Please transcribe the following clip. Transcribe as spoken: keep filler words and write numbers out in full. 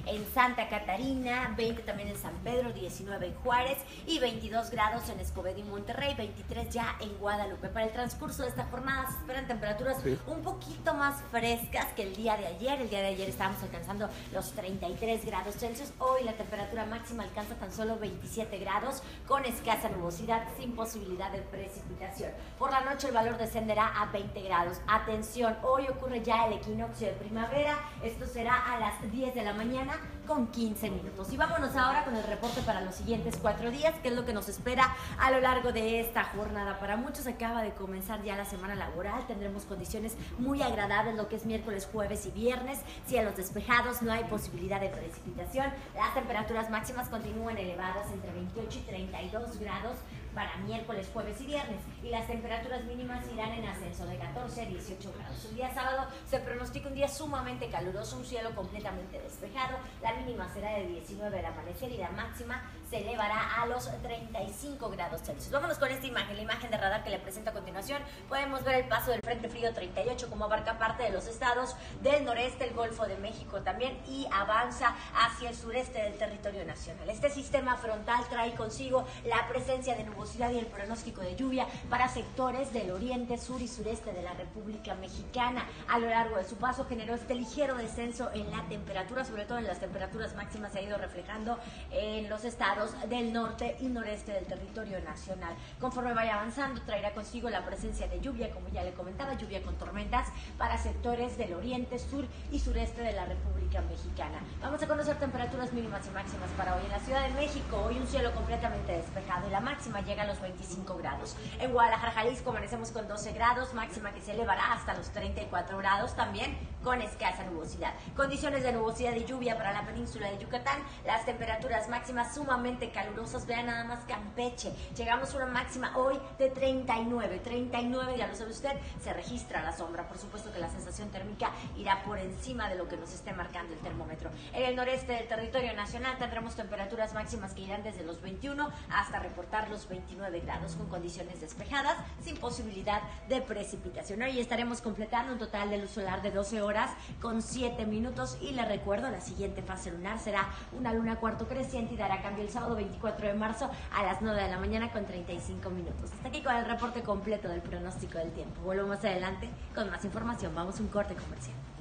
en Santa Catarina, veinte también en San Pedro, diecinueve en Juárez y veintidós grados en Escobedo y Monterrey, veintitrés ya en Guadalupe. Para el transcurso de esta jornada se esperan temperaturas sí. un poquito más frescas que el día de ayer. El día de ayer estábamos alcanzando los treinta y tres grados Celsius. Hoy la temperatura máxima alcanza tan solo veintisiete grados con escasa nubosidad sin posibilidad de precipitación. Por la noche el valor descenderá a veinte grados. Atención, hoy ocurre ya el equinoccio de primavera. Esto será a las diez de la mañana con quince minutos. Y vámonos ahora con el reporte para los siguientes cuatro días, que es lo que nos espera a lo largo de esta jornada. Para muchos acaba de comenzar ya la semana laboral. Tendremos condiciones muy agradables lo que es miércoles, jueves y viernes. Cielos despejados, no hay posibilidad de precipitación. Las temperaturas máximas continúan elevadas entre veintiocho y treinta y dos grados para miércoles, jueves y viernes, y las temperaturas mínimas irán en ascenso de catorce a dieciocho grados. El día sábado se pronostica un día sumamente caluroso, un cielo completamente despejado. La mínima será de diecinueve al amanecer y la máxima se elevará a los treinta y cinco grados Celsius. Vámonos con esta imagen, la imagen de radar que le presento a continuación. Podemos ver el paso del Frente Frío treinta y ocho, como abarca parte de los estados del noreste, el Golfo de México también, y avanza hacia el sureste del territorio nacional. Este sistema frontal trae consigo la presencia de nubosidad y el pronóstico de lluvia para sectores del oriente, sur y sureste de la República Mexicana. A lo largo de su paso generó este ligero descenso en la temperatura, sobre todo en las temperaturas máximas, se ha ido reflejando en los estados del norte y noreste del territorio nacional. Conforme vaya avanzando, traerá consigo la presencia de lluvia, como ya le comentaba, lluvia con tormentas para sectores del oriente, sur y sureste de la República Mexicana. Vamos a conocer temperaturas mínimas y máximas para hoy. En la Ciudad de México, hoy un cielo completamente despejado y la máxima llega a los veinticinco grados. En Guadalajara, Jalisco, amanecemos con doce grados, máxima que se elevará hasta los treinta y cuatro grados, también con escasa nubosidad. Condiciones de nubosidad y lluvia para la península de Yucatán, las temperaturas máximas sumamente calurosas. Vean nada más Campeche, llegamos a una máxima hoy de treinta y nueve, treinta y nueve, ya lo sabe usted, se registra la sombra. Por supuesto que la sensación térmica irá por encima de lo que nos esté marcando el termómetro. En el noreste del territorio nacional tendremos temperaturas máximas que irán desde los veintiuno hasta reportar los veintinueve grados, con condiciones despejadas sin posibilidad de precipitación. Hoy estaremos completando un total de luz solar de doce horas con siete minutos, y le recuerdo, la siguiente fase lunar será una luna cuarto creciente y dará cambio el sábado veinticuatro de marzo a las nueve de la mañana con treinta y cinco minutos. Hasta aquí con el reporte completo del pronóstico del tiempo. Vuelvo más adelante con más información. Vamos a un corte comercial.